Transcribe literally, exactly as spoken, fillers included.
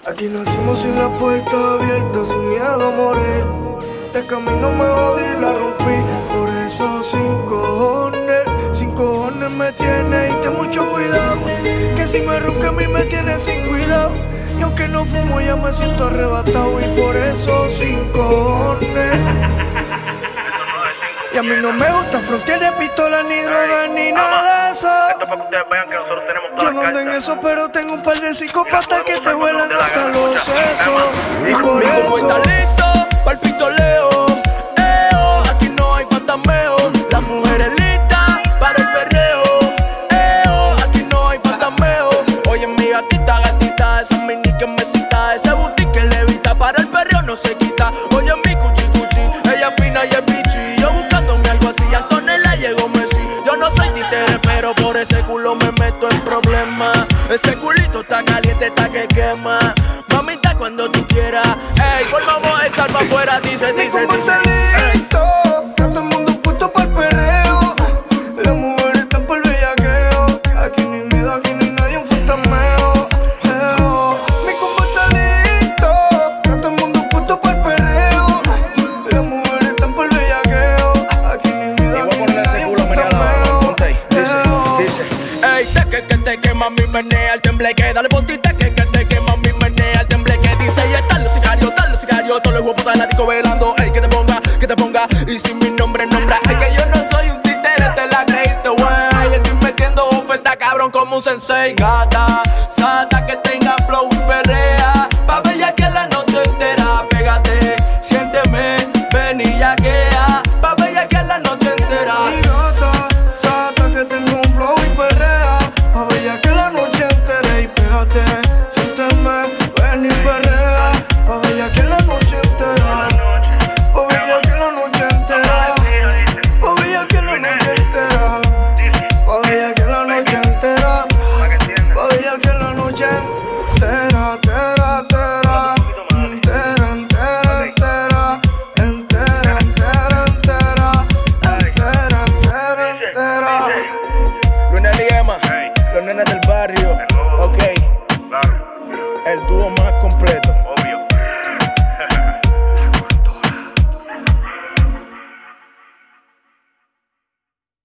Aquí nacimos sin la puerta abierta, sin miedo a morir. De camino me jodí, la rompí. Por eso sin cojones, sin cojones me tiene. Y ten mucho cuidado, que si me ronca a mí me tiene sin cuidado. Y aunque no fumo ya me siento arrebatado. Y por eso sin cojones. Y a mí no me gusta fronteras, pistolas, ni drogas, ni nada de eso. Esto para que ustedes vean que nosotros tenemos todas Yo no ando en eso, pero tengo un par de psicópatas que te vuelan hasta los sesos. Y por Como está eso listo pa'l pistoleo, eo, aquí no hay fantameo. Las mujeres listas para el perreo, eo, aquí no hay fantameo. Oye mi gatita, gatita, esa mini que me cita, ese booty que levita para el perreo no se quita. Oye mi cuchi cuchi, ella fina y es bichi. Yo buscándome algo así, a Antonella llegó Messi. Yo no soy títere, pero por ese culo me meto en problemas. Ese culito está caliente, está que quema. Mamita, cuando tú quieras, ey, por favor, el salva afuera, dice, dice, como dice. está listo, está todo el mundo puesto pa'l perreo. Las mujeres están pa'l bellaqueo. Aquí ni miedo, aquí ni nadie, un fantameo. Eo. Mi combo está listo, está todo el mundo puesto pa'l perreo. Las mujeres están pa'l bellaqueo. Aquí ni miedo, aquí ni nadie, un fantameo. Eo. Ey, te que que te que mami menea el tembleque. Dale pontita que que te que mami menea el tembleque. Dice y están los sicarios, están los sicarios. Todos los huevos de la disco velando. Ey, que te ponga, que te ponga. Y si mi nombre nombra, es que yo no soy un títere, te la creíste, wey. Estoy metiendo oferta cabrón como un sensei. Gata, sata que tenga flow y perrea.